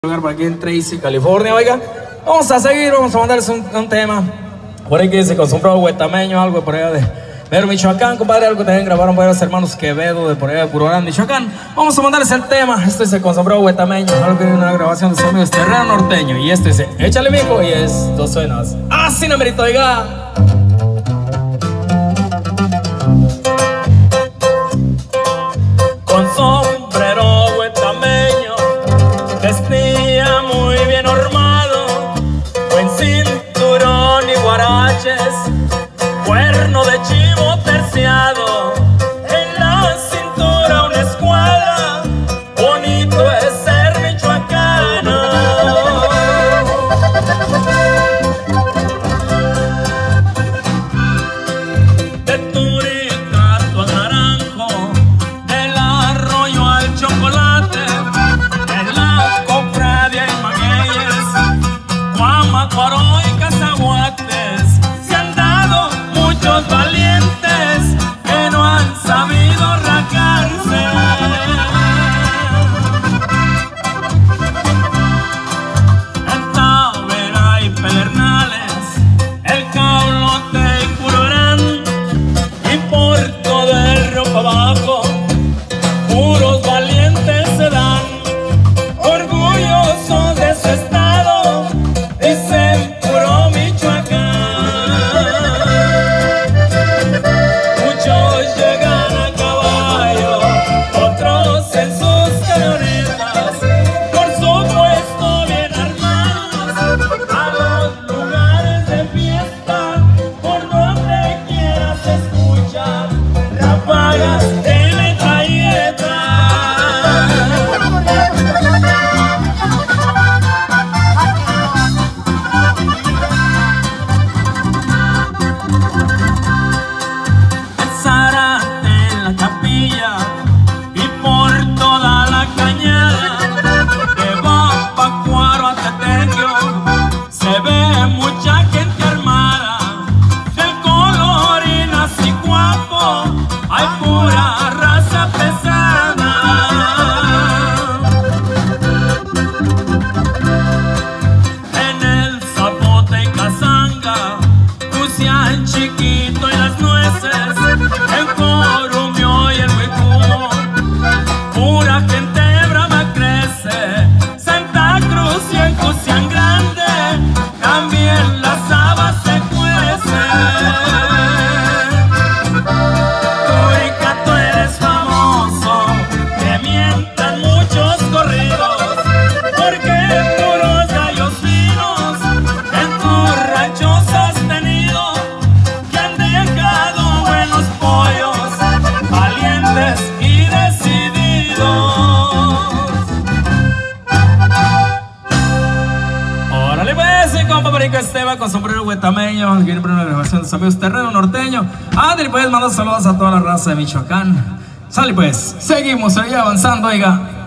Lugar por aquí en Tracy, California. Oiga, vamos a seguir, vamos a mandarles un tema por ahí que se compró huetameño, algo por allá de Mero, Michoacán, compadre, algo que también grabaron por los hermanos Quevedo de por allá de Purorán, Michoacán. Vamos a mandarles el tema. Esto es con sombrero huetameño, algo que viene una grabación de sonidos terreno norteño. Y este es Échale Mijo, y esto suena así, no merito, oiga. Con sombrero huetameño, vestía muy bien armado, buen cinturón y guaraches, cuerno de chivo terciado, en la cintura una escuadra, bonito es ser michoacano. De Turicato al Naranjo, del Arroyo al Chocolate, en la Cofradia y Magueyes, Guamacuaro y Cazaguates, se han dado muchos valientes que no han sabido racarse. En Tavera y Pedernales, el Caulote y Purorán, y por todo el Río para abajo, puros valientes se dan, orgullosos de su estado, dicen puro Michoacán. Muchos llegan a caballo, otros en sus camionetas, por supuesto bien armados, a los lugares de fiesta, por donde quiera se escuchan ráfagas de metralletas. Zárate en la Capilla y por toda la cañada, de Guamacuaro a Tetequio, se ve mucha gente armada, del Colorín así guapo, hay pura raza pesada. En el Zapote y Casanga, Cusián Chiquito y las Nueces, el Corumio y el Huicumo, pura gente brava crece. Santa Cruz y en Cusián Grande, también las habas se cuecen. Turicato eres famoso, te mientan muchos corridos, porque puros gallos finos en tus ranchos has tenido, que han dejado buenos pollos, valientes y decididos. Órale pues, sí, compa Perico Esteban con sombrero huetameño, viene por una grabación de sus amigos terreno norteño. Ándale pues, mando saludos a toda la raza de Michoacán. Sale pues, seguimos ahí avanzando, oiga.